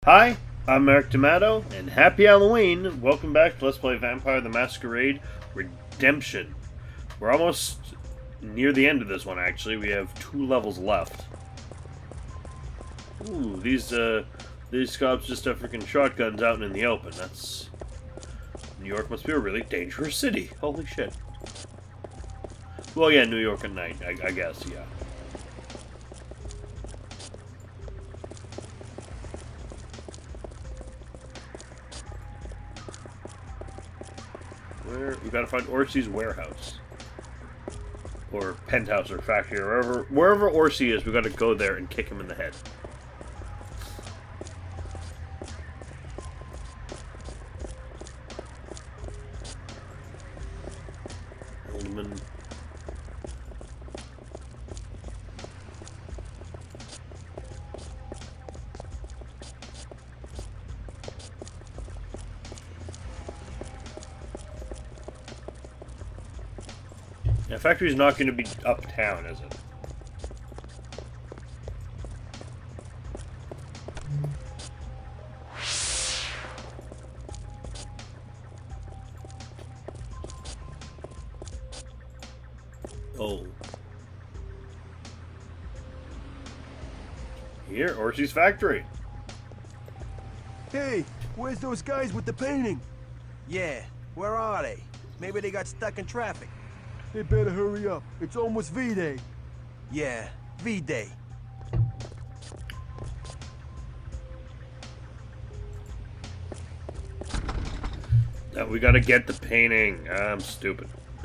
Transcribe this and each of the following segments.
Hi, I'm Eric Tomato, and happy Halloween! Welcome back to Let's Play Vampire the Masquerade Redemption. We're almost near the end of this one, actually. We have 2 levels left. Ooh, these cops just have freaking shotguns out in the open. That's... New York must be a really dangerous city. Holy shit. Well, yeah, New York at night, I guess, yeah. We gotta find Orsi's warehouse. Or penthouse or factory or wherever Orsi is, we gotta go there and kick him in the head. Oldman. Yeah, factory's not going to be uptown, is it? Oh. Here, Orsi's factory. Hey, where's those guys with the painting? Yeah, where are they? Maybe they got stuck in traffic. They better hurry up. It's almost V-Day. Yeah, V-Day. No, we gotta get the painting. I'm stupid.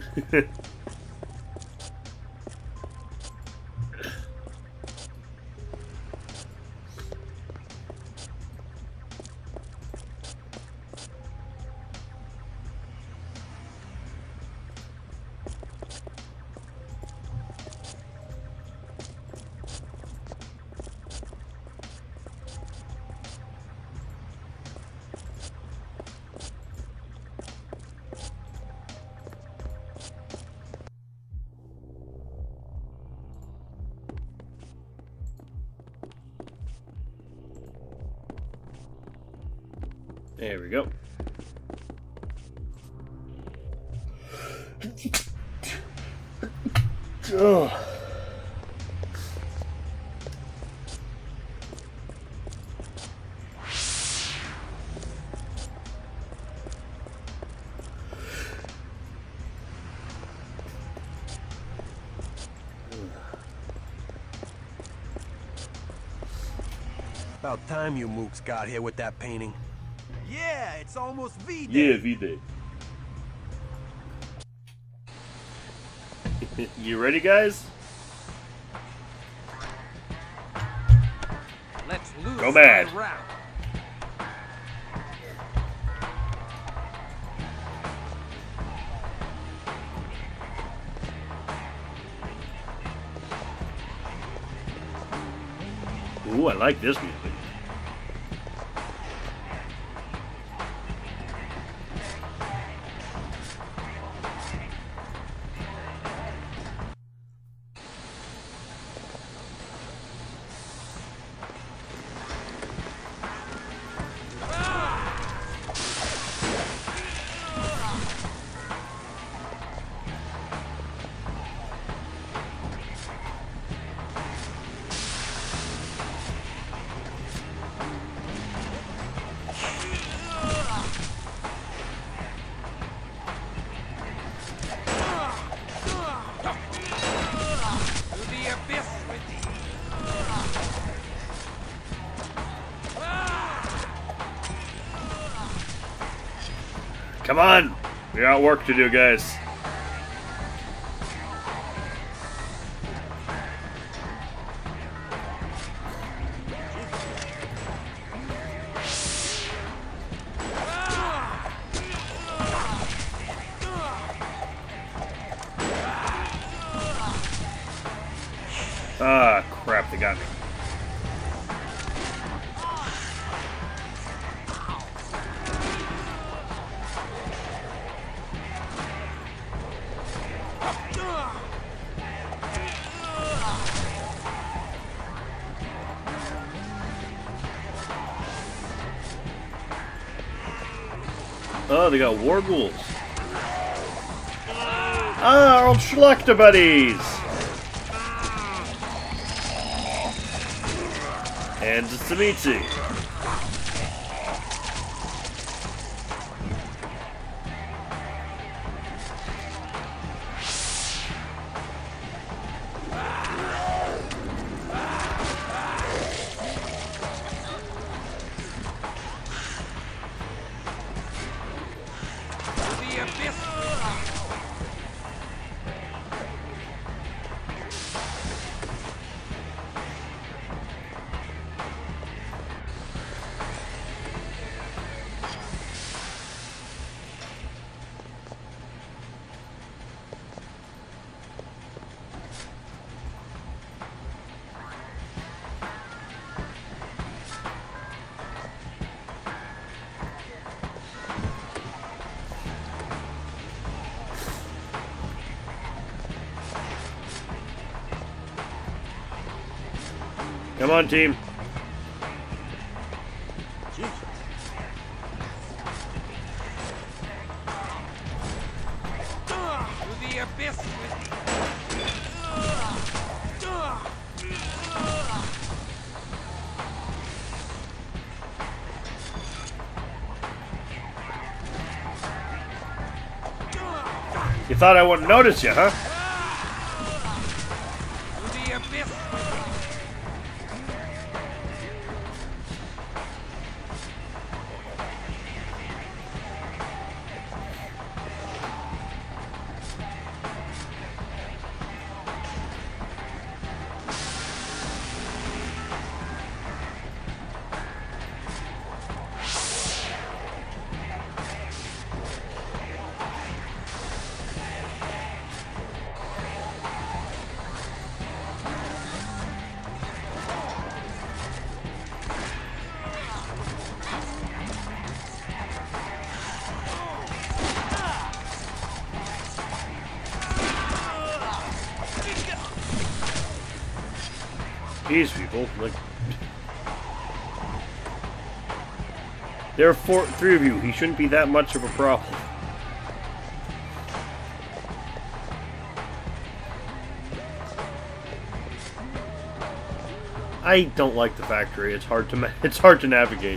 There we go. Oh. About time you mooks got here with that painting. Yeah, it's almost V-Day. Yeah, V-Day. You ready, guys? Let's lose. Go mad. Ooh, I like this music. Come on! We got work to do, guys. Ah, crap, they got me. Oh, they got war ghouls. Ah, our old Schlechter buddies! And it's Dimitri. Come on, team. The abyss You thought I wouldn't notice you, huh? the abyss. Jeez, people, like... There are three of you. He shouldn't be that much of a problem. I don't like the factory. It's hard to navigate.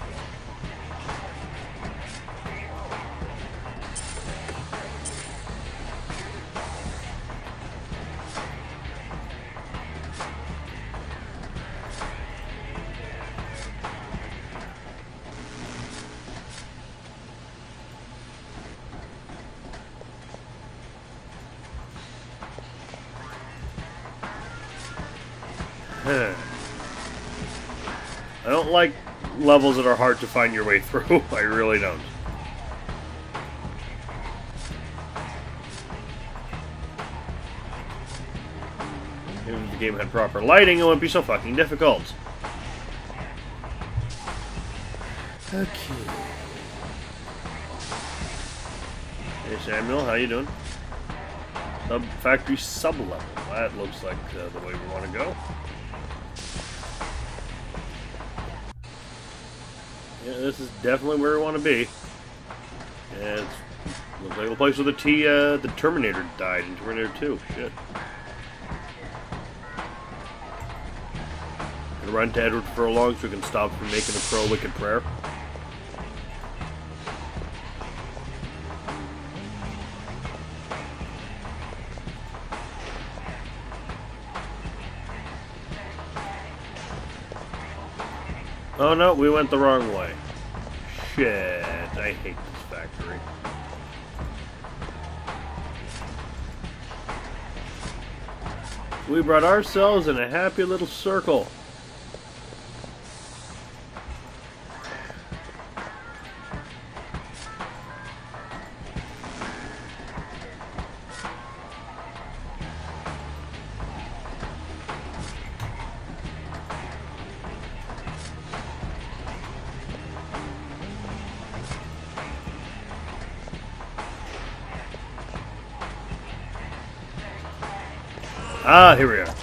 I don't like levels that are hard to find your way through. I really don't. If the game had proper lighting, it wouldn't be so fucking difficult. Okay. Hey Samuel, how you doing? Factory sub-level. That looks like the way we want to go. Yeah, this is definitely where we want to be. And it looks like the place where the Terminator died in Terminator 2. Shit. Gonna run to Edward for long so we can stop from making a pro-wicked prayer. Oh no, we went the wrong way. Shit, I hate this factory. We brought ourselves in a happy little circle. Ah, here we are.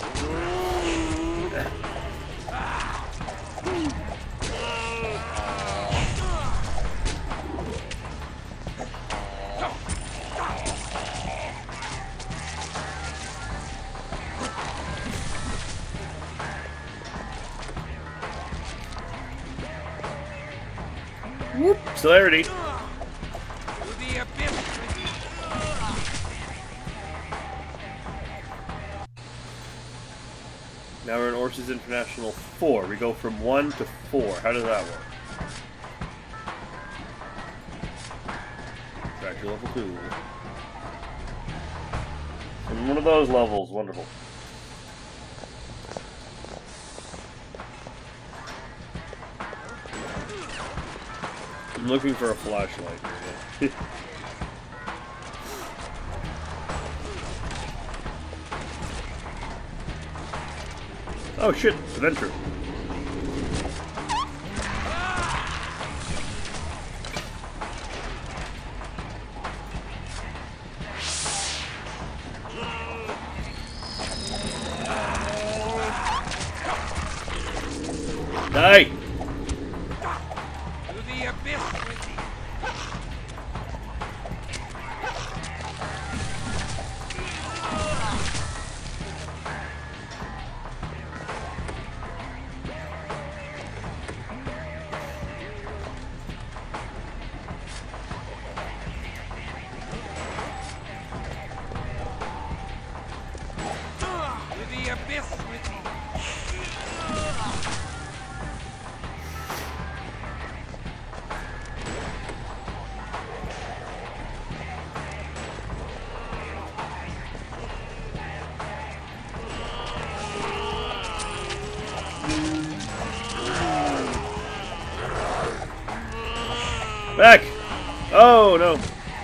Whoop, celerity. Now we're in Orsi's International 4. We go from 1 to 4. How does that work? Back to level 2. And one of those levels. Wonderful. I'm looking for a flashlight. Oh shit, adventure. Die! To the abyss with thee. To the abyss with thee. Back! Oh no!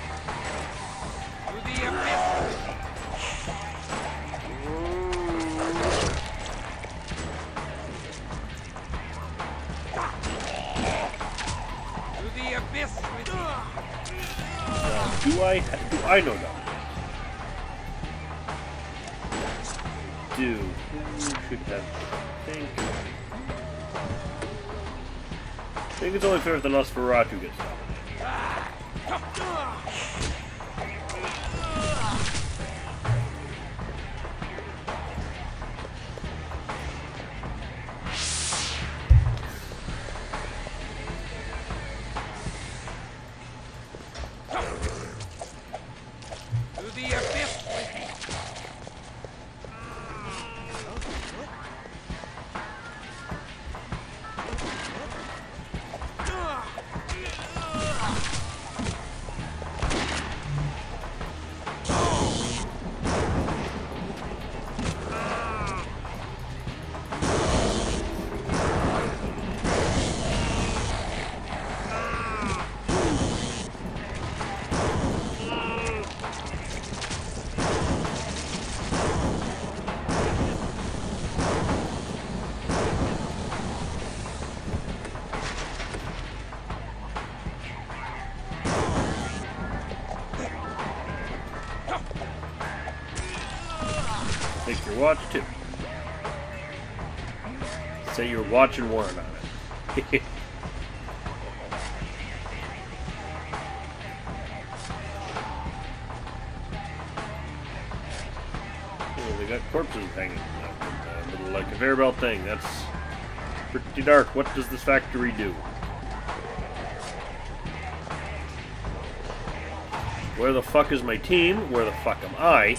To the abyss. To the abyss with thee. Do I know that? Should have. I think it's only fair if the Nosferatu gets dominated. To the abyss with thee. Take your watch too. Say your watch and warrant on it. Oh, they got corpses hanging from the little conveyor belt thing. That's pretty dark. What does this factory do? Where the fuck is my team? Where the fuck am I?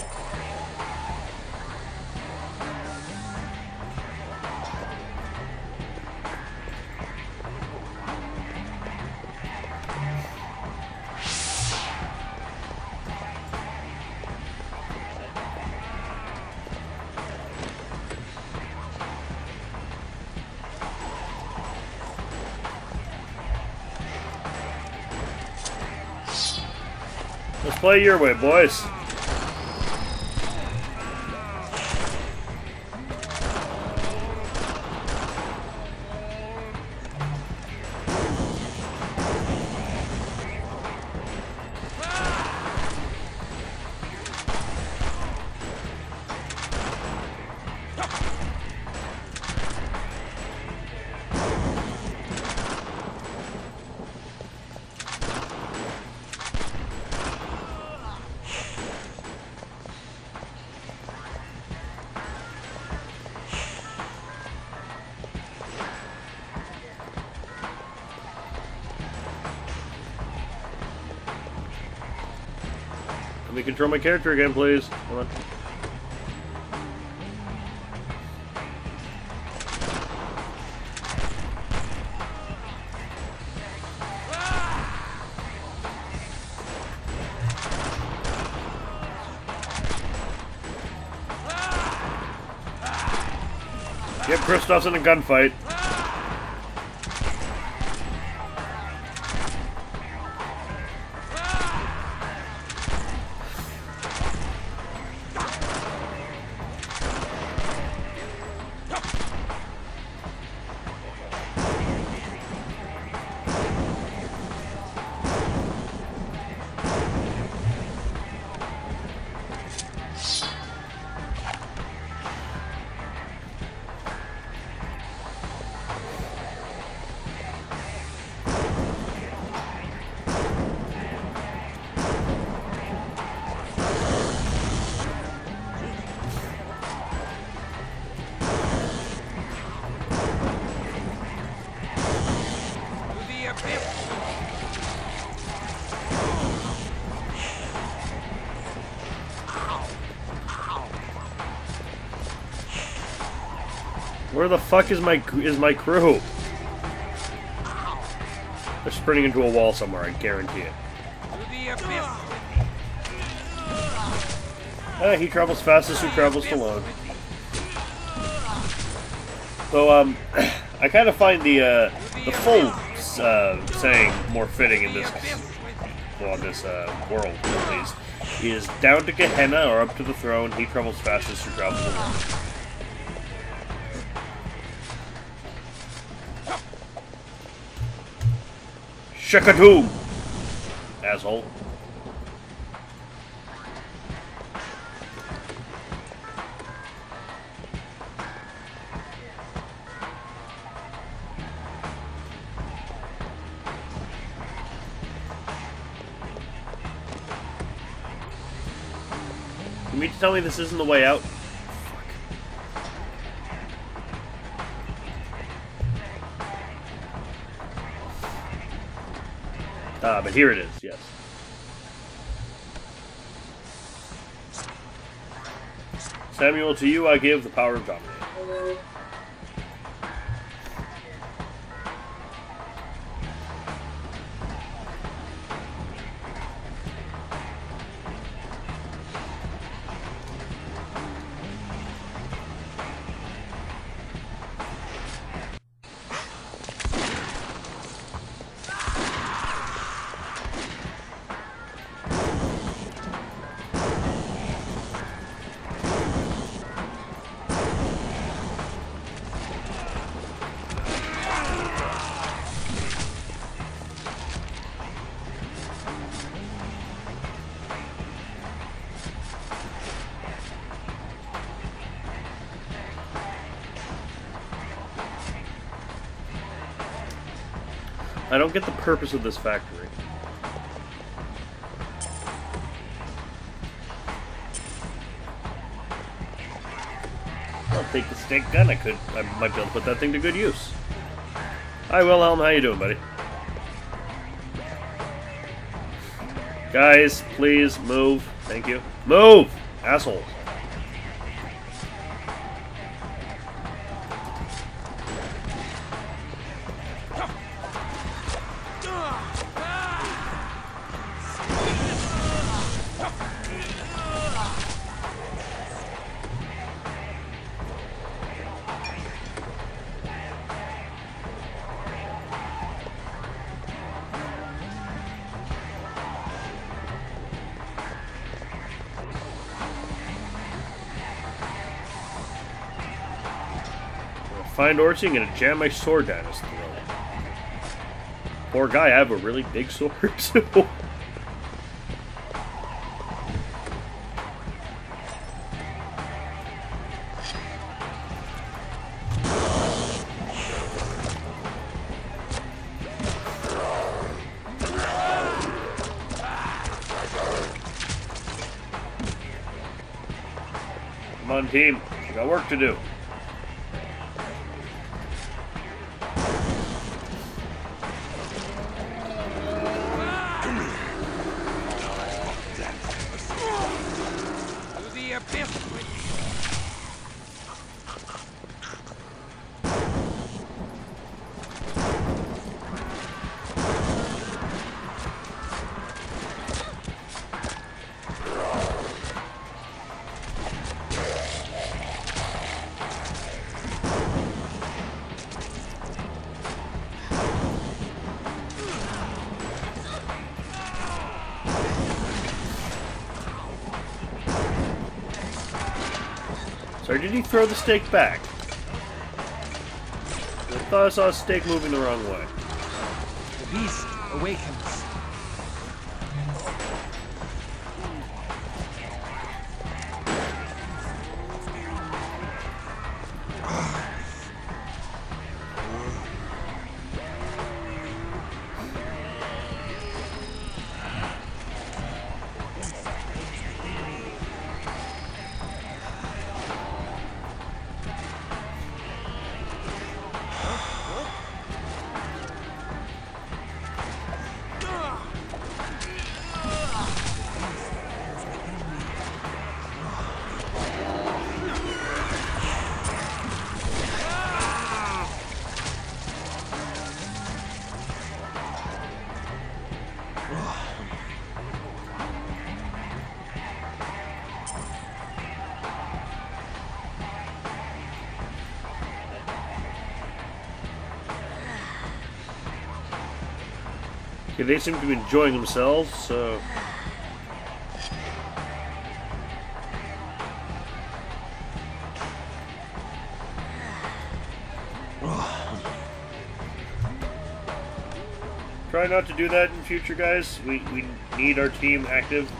Let's play your way, boys. Let me control my character again, please. Come on. Yep, Kristoff's in a gunfight. Where the fuck is my crew? They're sprinting into a wall somewhere, I guarantee it. He travels fastest who travels alone. So, I kind of find the full saying more fitting in this, well, in this world, at least, is down to Gehenna or up to the throne. He travels fastest who travels alone. Shakadoom! Asshole. You mean to tell me this isn't the way out? But here it is, yes. Samuel, to you I give the power of dominate. I don't get the purpose of this factory. I'll take the stink gun. I might be able to put that thing to good use. Hi, Wilhelm. How you doing, buddy? Guys, please move. Thank you. Move! Assholes. Find Orsi, I'm gonna jam my sword down his throat. Poor guy, I have a really big sword too. Come on, team. We got work to do. Or did he throw the stake back? I thought I saw a stake moving the wrong way. The beast awakens. Okay, they seem to be enjoying themselves, so... Try not to do that in future, guys. We need our team active.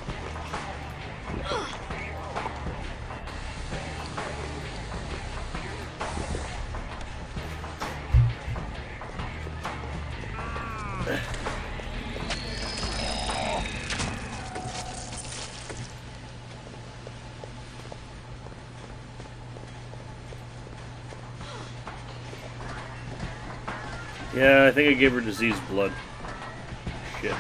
Yeah, I think I gave her diseased blood. Shit.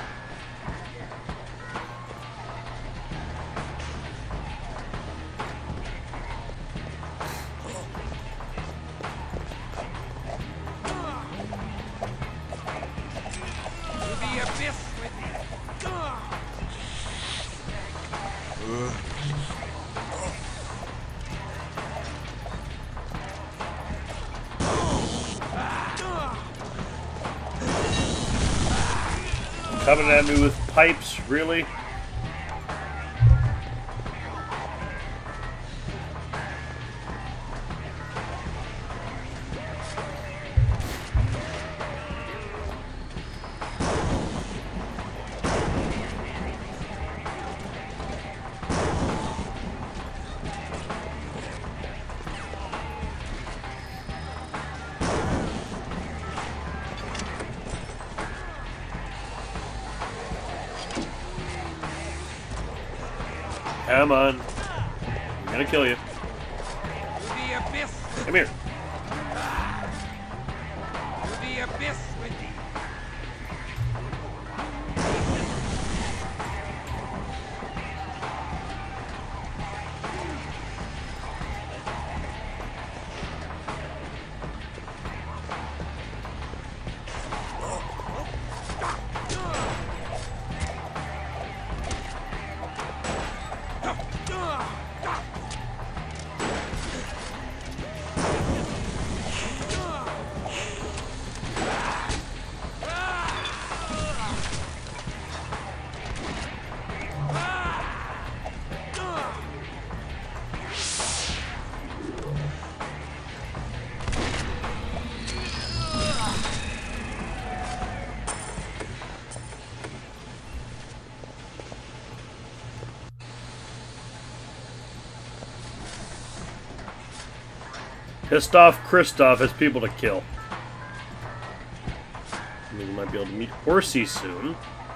Coming at me with pipes, really? Come on. I'm gonna kill you. Come here. Pissed off Kristoff has people to kill. I mean, we might be able to meet Orsi soon.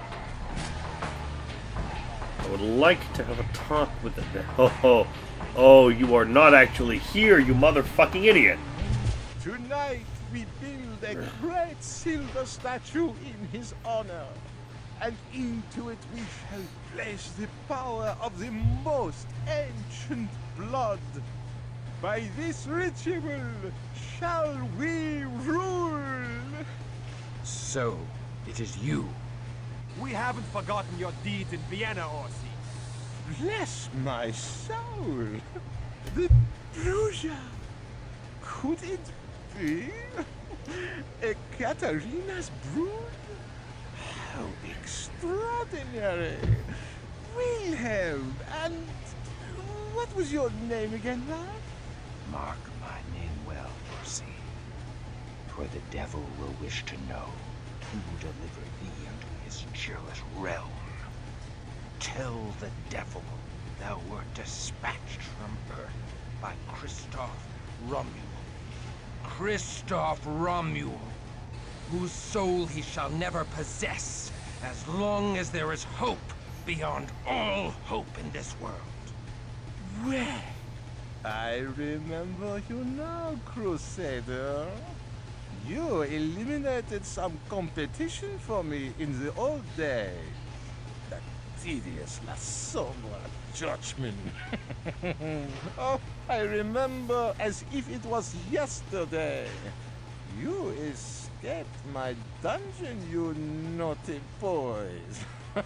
I would like to have a talk with them. Oh, you are not actually here, you motherfucking idiot! Tonight we build a great silver statue in his honor, and into it we shall place the power of the most ancient blood. By this ritual shall we rule. So, it is you. We haven't forgotten your deeds in Vienna, Orsi. Bless my soul. The Bruja. Could it be a Katarina's brood? How extraordinary. Wilhelm, and what was your name again, lad? Mark my name well, Orsi. For the devil will wish to know who delivered thee unto his cheerless realm. Tell the devil thou wert dispatched from Earth by Christoph Romuald. Christoph Romuald, whose soul he shall never possess as long as there is hope beyond all hope in this world. Well, I remember you now, Crusader. You eliminated some competition for me in the old days. That tedious La Sombra judgment. Oh, I remember as if it was yesterday. You escaped my dungeon, you naughty boys.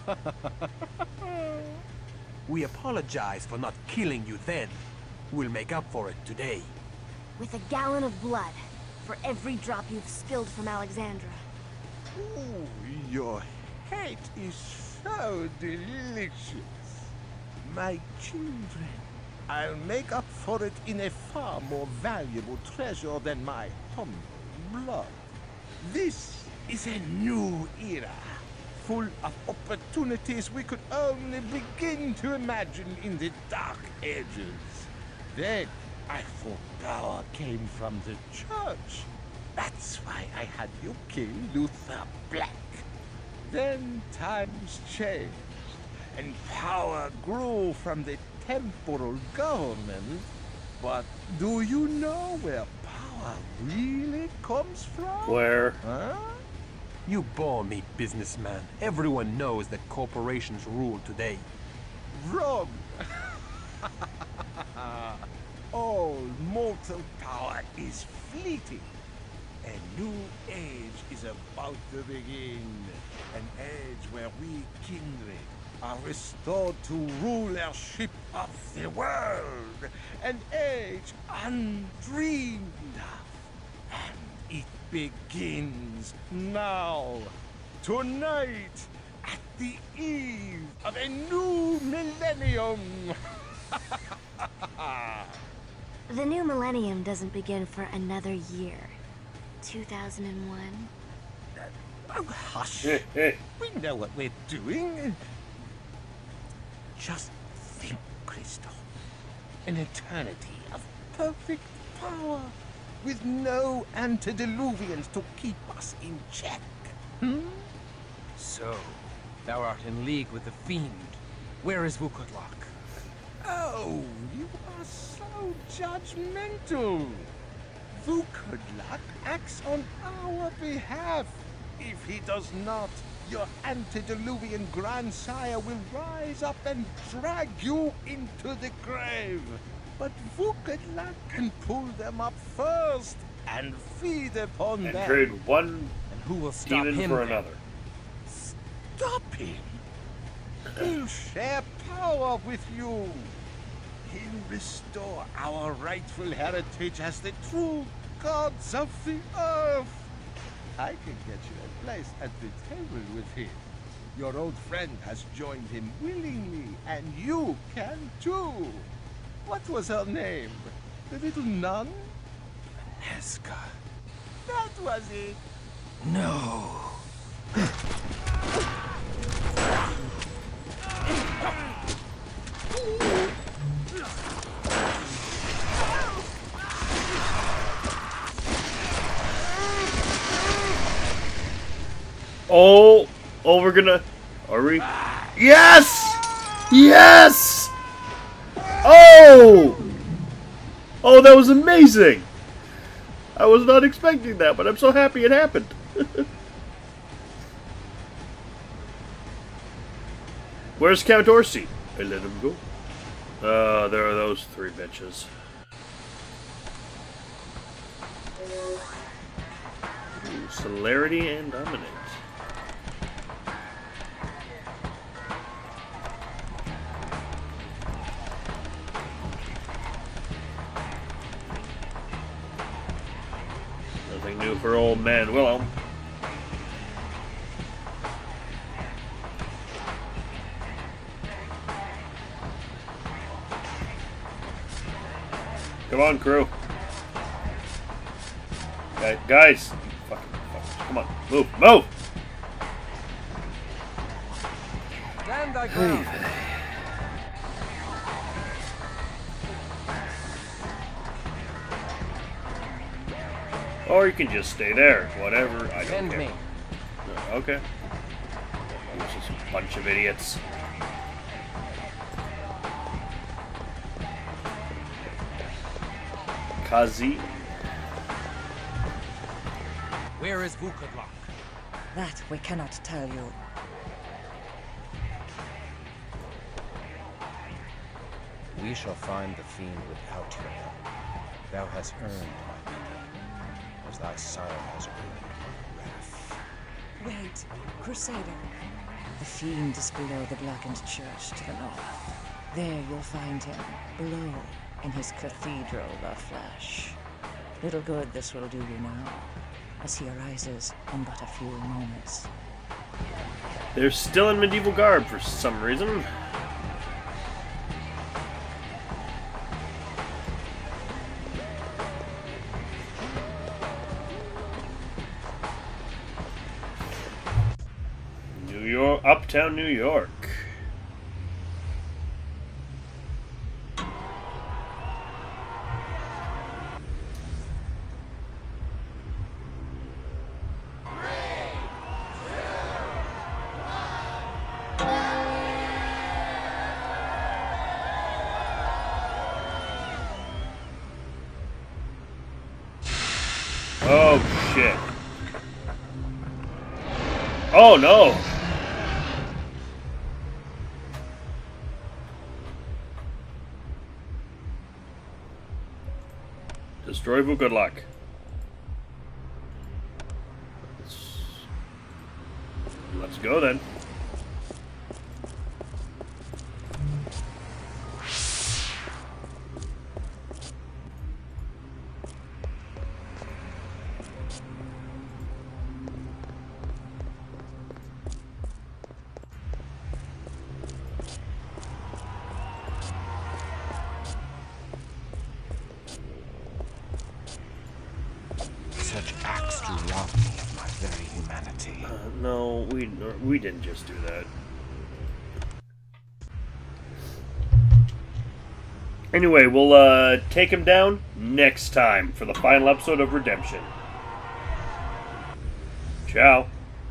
We apologize for not killing you then. We'll make up for it today. With a gallon of blood for every drop you've spilled from Alexandra. Ooh, your hate is so delicious. My children, I'll make up for it in a far more valuable treasure than my humble blood. This is a new era, full of opportunities we could only begin to imagine in the Dark Ages. Then, I thought power came from the church. That's why I had you kill Luther Black. Then times changed, and power grew from the temporal government. But do you know where power really comes from? Where? Huh? You bore me, businessman. Everyone knows that corporations rule today. Wrong. All mortal power is fleeting. A new age is about to begin. An age where we kindred are restored to rulership of the world. An age undreamed of. And it begins now. Tonight, at the eve of a new millennium. The new millennium doesn't begin for another year. 2001. Oh, hush. We know what we're doing. Just think, Crystal. An eternity of perfect power, with no antediluvians to keep us in check. So, thou art in league with the Fiend. Where is Vukodlak? Oh, you are so judgmental. Vukodlak acts on our behalf. If he does not, your antediluvian grandsire will rise up and drag you into the grave. But Vukodlak can pull them up first and feed upon And them. trade one And who will stop demon him for then? another. Stop him. He'll share power with you. He'll restore our rightful heritage as the true gods of the earth. I can get you a place at the table with him. Your old friend has joined him willingly, and you can too. What was her name? The little nun? Heska. That was it. No. Oh, we're gonna. Are we? Yes! Yes! Oh! Oh, that was amazing! I was not expecting that, but I'm so happy it happened. Where's Count Orsi? I let him go. There are those three bitches. Ooh, celerity and dominance. Nothing new for old man Wilhelm. Come on, crew. Guys. Come on. Move. Move! Stand thy ground. Or you can just stay there. Whatever. I don't Defend care. me. Okay. This is a bunch of idiots. Kazi. Where is Vukodlak? That we cannot tell you. We shall find the fiend without your help. Thou hast earned my pity, as thy sire has earned my wrath. Wait, Crusader. The fiend is below the blackened church to the north. There you'll find him, below, in his cathedral of flesh. Little good this will do you now, as he arises in but a few moments. They're still in medieval garb for some reason. Uptown New York. Oh shit. Oh no. Destroy Vukodlak. Let's go then. Such acts to rob me of my very humanity. No, we didn't just do that. Anyway, we'll take him down next time for the final episode of Redemption. Ciao.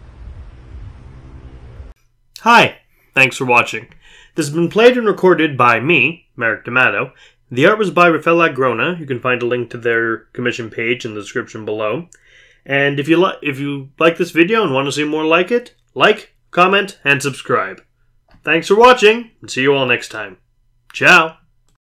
Hi, thanks for watching. This has been played and recorded by me, Merrick D'Amato. The art was by Vukodlak Grona. You can find a link to their commission page in the description below. And if you like this video and want to see more like it, like, comment, and subscribe. Thanks for watching, and see you all next time. Ciao!